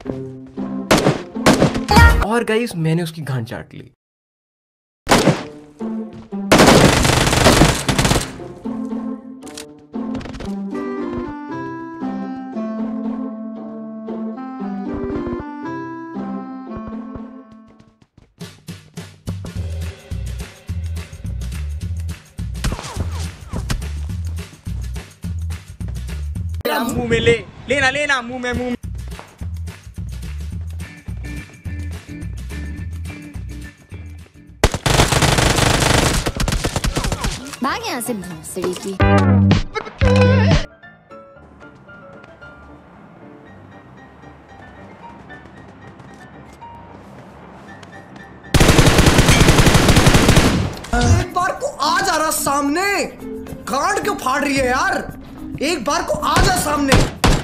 और गाइस मैंने उसकी गांड चाट ली। मुंह में लेना मुंह में। भाग यहाँ से भोसड़ी की। एक बार को आ जा रहा सामने, गांड क्यों फाड़ रही है यार? एक बार को आ जा सामने।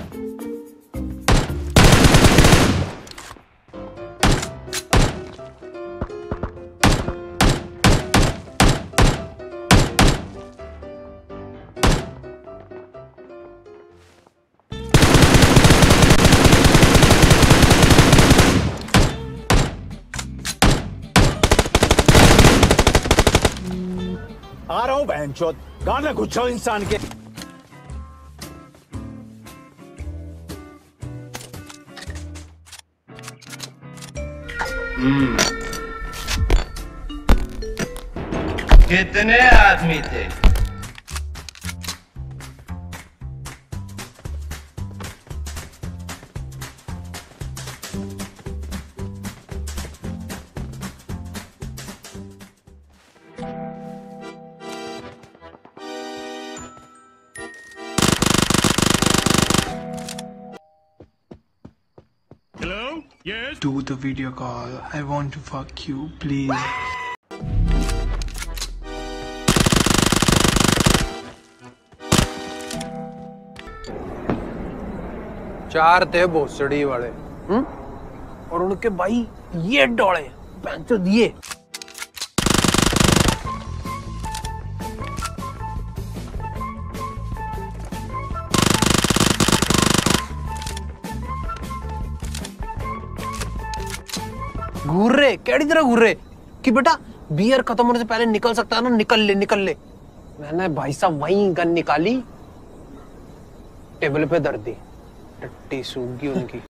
आ रहा हूँ बहनचोद, गाना घुच्छो इंसान के। कितने आदमी थे? Hello? Yes? Do the video call. I want to fuck you, please. चार थे भोसड़ी वाले, और उनके भाई ये डोले पैंचो दिए। घूर रहे केड़ी तरह घूर रहे कि बेटा बियर खत्म होने से पहले निकल सकता है ना, निकल ले। मैंने भाई साहब वहीं गन निकाली, टेबल पे धर दी, टट्टी सूख गई उनकी।